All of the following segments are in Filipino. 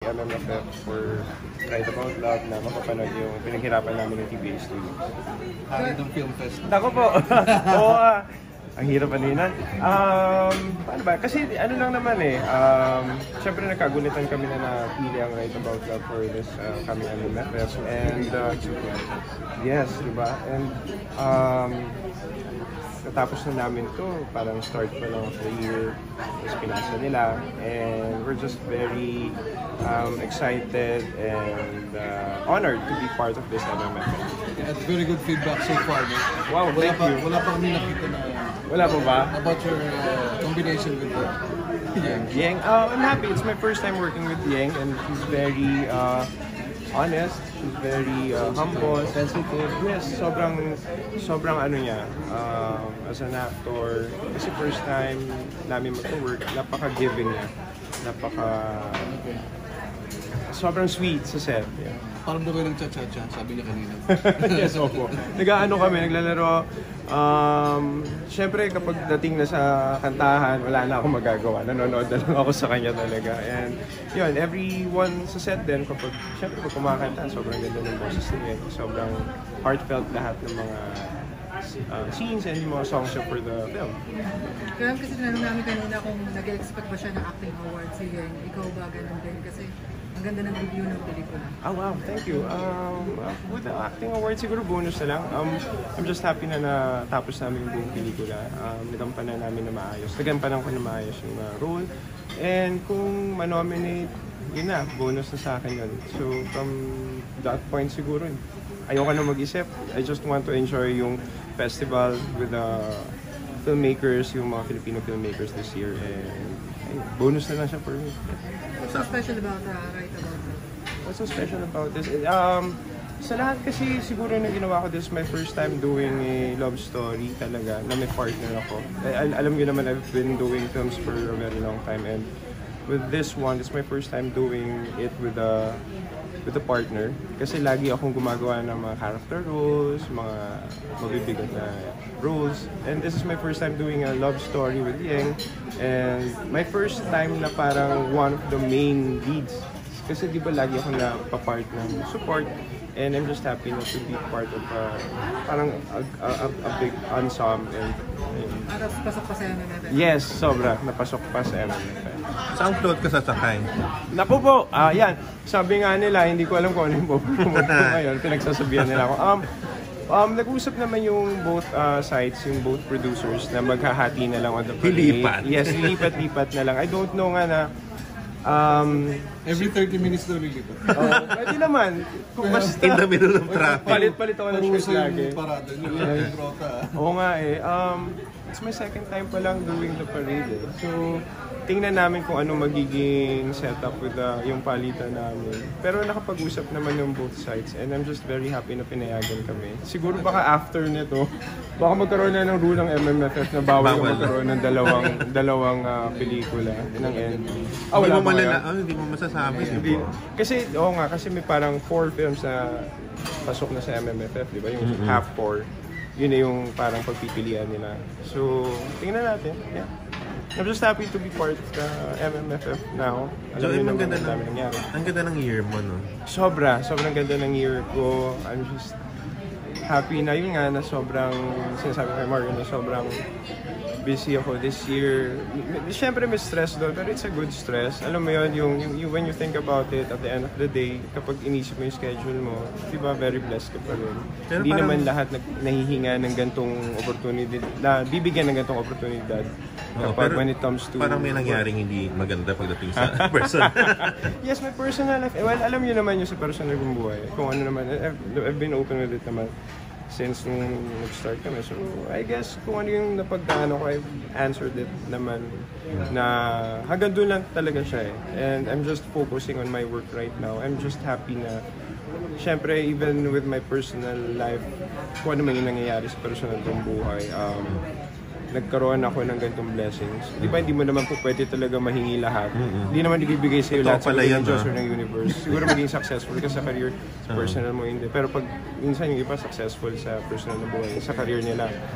MMFF for Right About Love na mapapanood yung pinaghirapan namin ng TBA Studios. Hari ng Film Fest. Ako po! Oo, ang hirap ano yun. Paano ba? Kasi ano lang naman eh, syempre nagkagunitan kami na napili ang Right About Love for this coming MMFF. And yes, diba? And natapos na namin to, parang start pa lang of the year, tapos pinasa nila, and we're just very excited and honored to be part of this MMFF. Yeah, very good feedback so far. No? Wow, thank you. Wala pa kami nakita na wala po ba? About your combination with Yang. I'm happy. It's my first time working with Yang, and she's very honest. She's very humble, sensitive. Yes, sobrang ano niya. As an actor, kasi first time namin mag-work, napaka-giving niya. Sobrang sweet sa set. Yeah. Parang daw kayo ng cha-cha-cha, sabi niya kanina. Yes, opo. Nag-ano kami, naglalaro. Siyempre, kapag dating na sa kantahan, wala na akong magagawa. Nanonood na lang ako sa kanya talaga. And yun, everyone sa set din, kapag, siyempre, pag kumakanta, sobrang ganda ng boses niya. Sobrang heartfelt lahat ng mga scenes and yung mga songs for the film. Kaya kasi tinanong namin kanina kung nag-expect ba siya ng acting award si Yang. Ikaw ba ganun din? Kasi ang ganda ng review ng pelikula. Oh wow, thank you. With the acting award, siguro bonus na lang. I'm just happy na natapos namin yung buong pelikula. Nagampanan namin na maayos. Nagampanan ko na maayos yung role. And kung manominate, yun na, bonus na sa akin yun. So from that point siguro, ayoko na mag-isip. I just want to enjoy yung festival with the filmmakers, yung mga Filipino filmmakers this year. And bonus na lang siya for me. What's so special about Right About Love? What's so special about this? Sa lahat kasi siguro na ginawa ko, this is my first time doing a love story talaga na may partner ako. Alam niyo naman, I've been doing films for a very long time, and with this one, it's my first time doing it with a partner. Kasi lagi akong gumagawa ng mga character roles, mga mabibigat na roles. And this is my first time doing a love story with Yang. And my first time na parang one of the main leads. Kasi di ba lagi ako na pa-part ng support. And I'm just happy na to be part of parang a big ensemble. And Tapos pasok pa sa MMFF? yes, sobra. Napasok pa sa MMFF. Saan float ka sasakay? Naku po, yan. Sabi nga nila, hindi ko alam kung ano yung po ngayon. Pinagsasabihan nila ako. Nag-usap naman yung both sides, yung both producers na maghahati na lang on the parade. Lilipat. Yes, lilipat-lipat na lang. I don't know nga na Every 30 minutes daw lilipat. pwede naman. Kung mas In the middle of traffic. palit-palit ako ng shirt lagi. Yung parada nyo, yung rota. Oo nga eh. It's my second time pa lang doing the parade eh. So, tingnan namin kung ano magiging setup with yung palitan namin. Pero nakapag-usap naman yung both sides, and I'm just very happy na pinayagan kami. Siguro baka after nito, baka magkaroon na ng rule ng MMFF na bawal magkaroon ng dalawang pelikula ng end. Hindi mo masasabi. Hindi. Kasi, oo nga, kasi may parang 4 films na pasok na sa MMFF, di ba? Yung half 4. Yun na yung parang pagpipilian nila. So, tingnan natin. Yeah. I'm just happy to be part of the MMFF now. So, Alam niyo ang naman ang dami nangyari. Ang ganda ng year mo, no? Sobrang ganda ng year ko. I'm just happy na yun nga na sobrang, sinasabi kay Mario na sobrang busy ako this year. Siyempre may stress doon, pero it's a good stress. Alam mo yun, yung when you think about it, at the end of the day, kapag inisip mo yung schedule mo, di ba, very blessed ka pa rin. Pero hindi parang, naman lahat nahihinga ng gantong opportunity, na bibigyan ng gantong oportunidad. Kapag when it comes to... Parang may nangyaring hindi maganda pagdating sa person. Yes, my personal life. Well, alam niyo naman yung sa personal kong buhay. Kung ano naman, I've been open with it naman since nung nag-start kami. So, I guess kung ano yung napagdaan ako, I've answered it naman na hanggang doon lang talaga siya eh. And I'm just focusing on my work right now. I'm just happy na, syempre, even with my personal life, kung ano man yung nangyayari sa personal kong buhay, nagkaroon ako ng ganitong blessings. Di ba, hindi mo naman po pwede talaga mahingi lahat. Hindi naman ibibigay sa'yo lahat sa ng Diyos or ng universe. Siguro maging successful ka sa career, sa personal mo hindi. Pero pag minsan yung iba successful sa personal na buhay, sa career nila,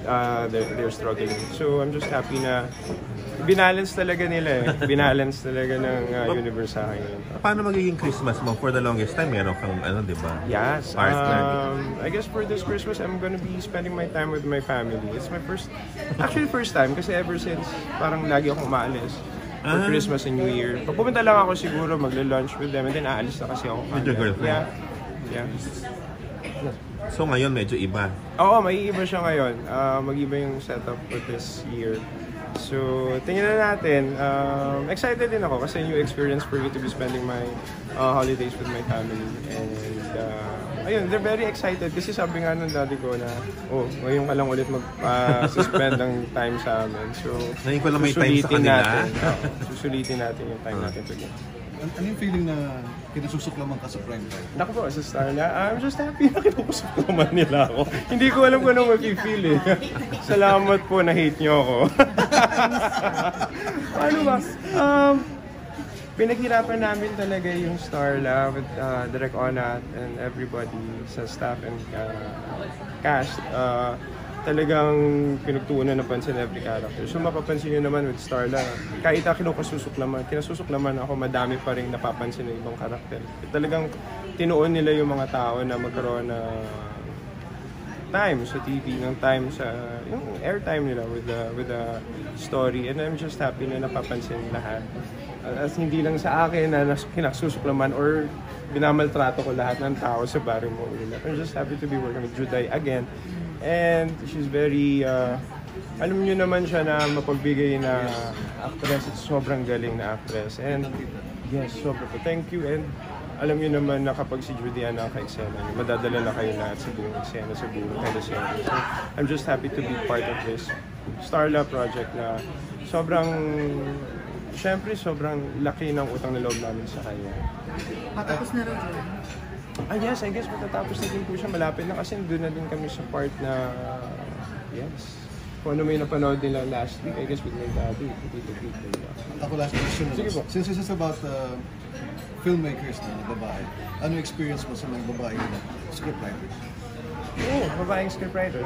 they're struggling. So I'm just happy na binalance talaga nila eh. Binalance talaga ng universe sa akin. Paano magiging Christmas mo? For the longest time, meron kang di ba? Yes. Partner. I guess for this Christmas, I'm gonna be spending my time with my family. It's my first time kasi ever since parang lagi akong umaalis for Christmas and New Year. Pag pumunta lang ako siguro, magla-lunch with them and then aalis na kasi ako. With your girlfriend? Yeah. So ngayon medyo iba. Oo, may iba siya ngayon. Mag-iba yung setup for this year. So, tingnan na natin. Excited din ako kasi new experience for me to be spending my holidays with my family. And ayun, they're very excited kasi sabi nga ng daddy ko na, ngayon ka lang ulit mag-suspend ng time sa amin. So, ngayon ko lang may time sa kanila. Susulitin natin yung time natin together. Ano yung feeling na kinasusuklaman ka sa prime time? Naku po, sa Starla, I'm just happy na kinukusuklaman nila ako. Hindi ko alam kung anong mag-feel eh. Salamat po na hate nyo ako. Ano ba? Pinaghirapan namin talaga yung Starla with Direk Onat and everybody sa staff and cast. Talagang pinagtuunan ng pansin every character. So mapapansin nyo naman with Starla, kahit kinasusuklaman ako, madami pa rin napapansin ng ibang karakter. Talagang tinuon nila yung mga tao na magkaroon ng time sa TV, ng time sa yung airtime nila with the story. And I'm just happy na napapansin lahat. As hindi lang sa akin na kinasusuklaman or binamaltrato ko lahat ng tao sa Barrymore. I'm just happy to be working with Juday again. And she's very, alam niyo naman siya na mapagbigay na actress. It's sobrang galing na actress. And yes, sobrang po. Thank you. And alam niyo naman na kapag si Judy ang naka-eksena, madadala na kayo lahat sa buong eksena, sa buong teleserye. So I'm just happy to be part of this Starla project na syempre sobrang laki ng utang na loob namin sa kanya. Patapos na raw dyan. Yes, I guess matatapos na din po siya. Malapit na kasi doon na din kami sa part na, yes. Kung ano may napanood nila last week, I guess with my daddy, Ako last question. Sige po. Since this is about filmmakers na babae, ano experience mo sa mga babae na scriptwriters? Babaeng scriptwriters.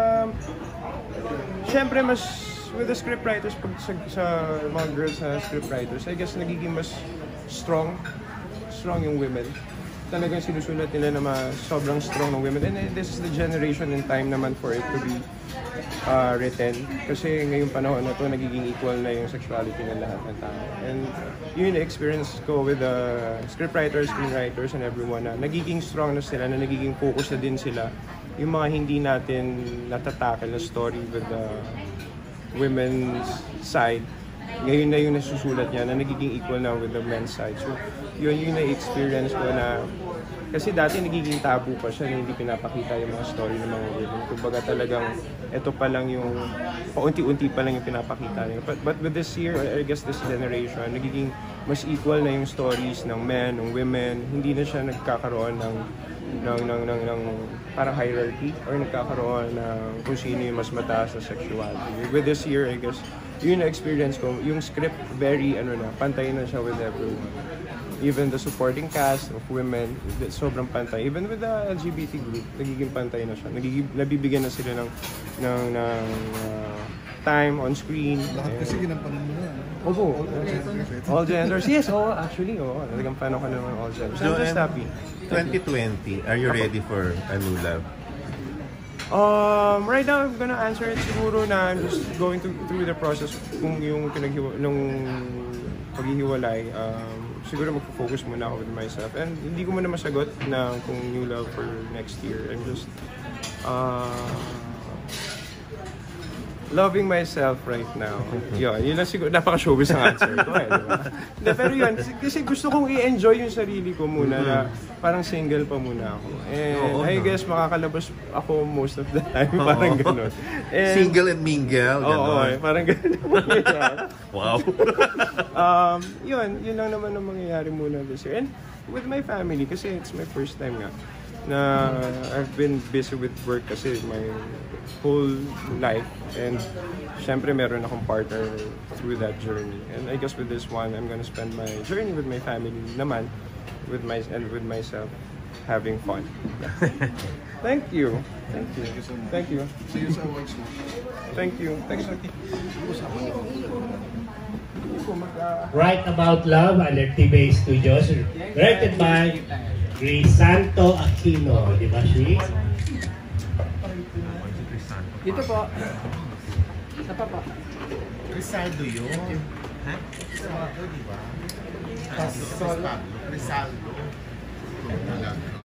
Siyempre mas with the scriptwriters, pag sa mga girls na scriptwriters, I guess nagiging mas strong yung women. Talagang sinusulat nila na sobrang strong ng women. And this is the generation and time naman for it to be written. Kasi ngayong panahon na to nagiging equal na yung sexuality ng lahat ng tao. And yun yung experience ko with the scriptwriters, screenwriters, and everyone na nagiging strong na sila, na nagiging focus na din sila. Yung mga hindi natin natatakal na story with the women's side, ngayon na yung nasusulat niya na nagiging equal na with the men's side. So, yun yung na-experience ko na kasi dati nagiging tabu pa siya na hindi pinapakita yung mga story ng mga women. Kumbaga talagang ito pa lang yung paunti-unti pa lang yung pinapakita niya. But with this year, I guess this generation, nagiging mas equal na yung stories ng men, ng women. Hindi na siya nagkakaroon ng parang hierarchy or nagkakaroon ng kung sino yung mas mataas na sexuality. With this year, I guess, yun na experience ko, yung script very pantay na siya with everyone. Even the supporting cast of women, sobrang pantay. Even with the LGBT group, nagiging pantay na siya. Nabibigyan na sila ng time on screen. Lahat kasi ginampanan mo na. Opo. All genders. Yes, actually, talagang paano ko naman all genders. I'm just happy. 2020, are you ready for a new love? Right now, I'm gonna answer it siguro na I'm just going through the process kung yung nung paghihiwalay. Siguro magpo-focus muna ako with myself. And hindi ko muna masagot na kung new love for next year. I'm just loving myself right now. Yun lang siguro. Napaka-showbiz ang answer ko diba? Pero yun, kasi gusto kong i-enjoy yung sarili ko muna na parang single pa muna ako. And I guess makakalabas ako most of the time. Parang gano'n. Single and mingle, gano'n. Parang gano'n. Wow. Yun lang naman ang mangyayari muna this year. And with my family, kasi it's my first time nga na I've been busy with work kasi my whole life, and syempre meron akong partner through that journey. And I guess with this one, I'm gonna spend my journey with my family naman, with myself. having fun. Thank you. Thank you. Thank you so much. Thank you. See you sa awards mo. Thank you. Thank you. Usapan na. Hindi po Write About Love, Alert TV Studios, directed by Crisanto Aquino, di ba, Shri? Dito po. Isa pa po. Rizaldo yun. Ha? Rizaldo, di ba? Rizaldo.